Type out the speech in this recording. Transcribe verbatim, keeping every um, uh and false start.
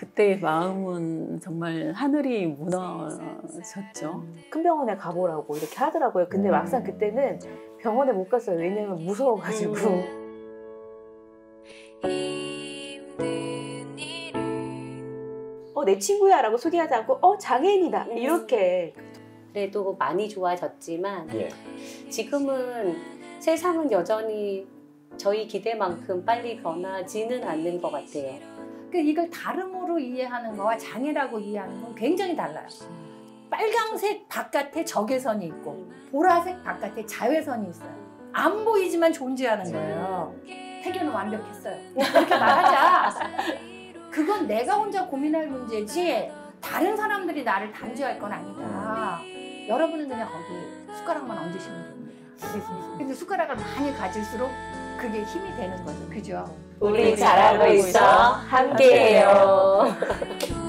그때의 마음은 정말 하늘이 무너졌죠. 큰 병원에 가보라고 이렇게 하더라고요. 근데 막상 그때는 병원에 못 갔어요. 왜냐면 무서워가지고. 어, 내 친구야 라고 소개하지 않고 어, 장애인이다 이렇게. 그래도 많이 좋아졌지만 예. 지금은 세상은 여전히 저희 기대만큼 빨리 변하지는 않는 것 같아요. 그 이걸 다름으로 이해하는 거와 장애라고 이해하는 건 굉장히 달라요. 빨강색 바깥에 적외선이 있고 보라색 바깥에 자외선이 있어요. 안 보이지만 존재하는 거예요. 해결은 완벽했어요. 그렇게 말하자. 그건 내가 혼자 고민할 문제지 다른 사람들이 나를 단죄할 건 아니다. 여러분은 그냥 거기 숟가락만 얹으시면 됩니다. 근데 숟가락을 많이 가질수록 그게 힘이 되는 거죠. 그죠? 우리 잘하고 있어. 함께해요.